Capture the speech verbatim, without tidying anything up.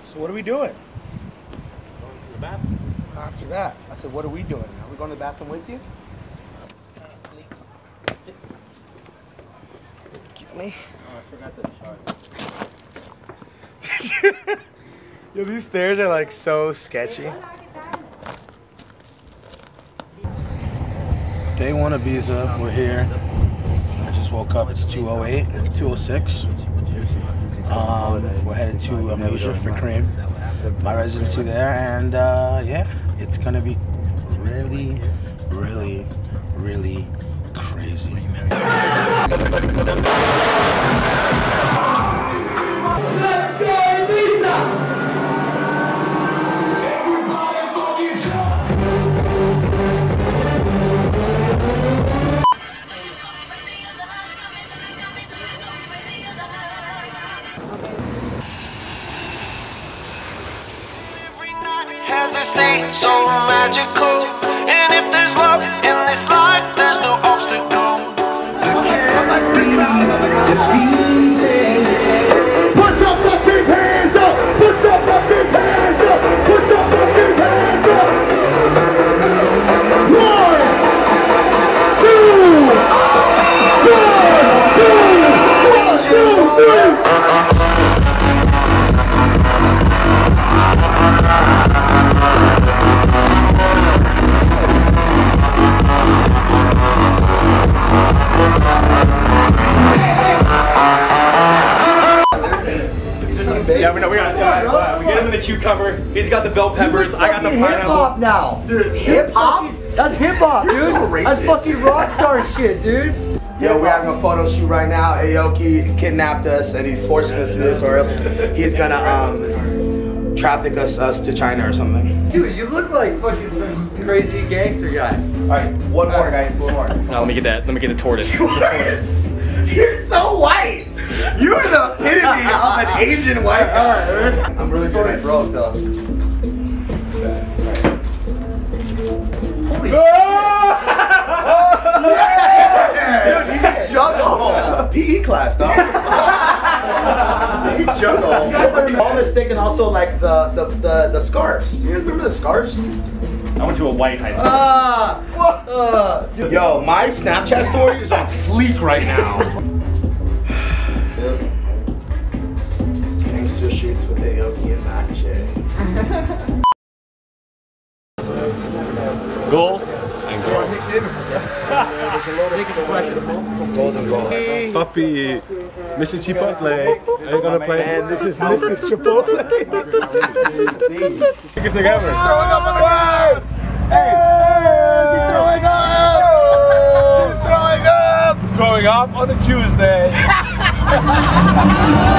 So what are we doing? Going to the bathroom. After that, I said, what are we doing? Are we going to the bathroom with you? Get me. Oh, I forgot to charge. Yo, these stairs are like so sketchy. Day one of Ibiza, we're here. I just woke up, it's two oh eight, two oh six. Um, we're headed to Amnesia for Cream, my residency there, and uh, yeah, it's gonna be really, really, really crazy. Let's go Ibiza! Has a state so magical, and if there's love in this life, there's no obstacle that can't be defeated. Put your fucking hands up! Put your fucking hands up! Put your fucking hands up! One, two, one, two, one, two, three. Yeah, we know. We got. Yeah, uh, we get him in the cucumber. He's got the bell peppers. I got the Hip hop pineapple. now. Dude, Hip hop? That's hip hop, dude. You're so That's racist. fucking rock star shit, dude. Yo, we're having a photo shoot right now. Aoki kidnapped us and he's forcing us to this, or else he's gonna um traffic us us to China or something. Dude, you look like fucking some crazy gangster guy. All right, one more, guys. One more. Now let me get that. Let me get the tortoise. You're so white. You're the epitome of an Asian white guy. I'm really sorry, Sorry, broke though. Holy Dude, you can juggle. P E class, though. You can juggle. All mistaken also like the, the, the, the scarves. You guys remember the scarves? I went to a white high school. Ah! Uh, Yo, my Snapchat story is on fleek right now. Gangster shoots with Aoki and Mac J. Gold and gold. Golden goal. Papi, Mister Chipotle, are you gonna play? And this is Missus Chipotle. Biggest thing ever. Throwing up on the ground. Hey, she's throwing up. She's throwing up. Throwing up on a Tuesday.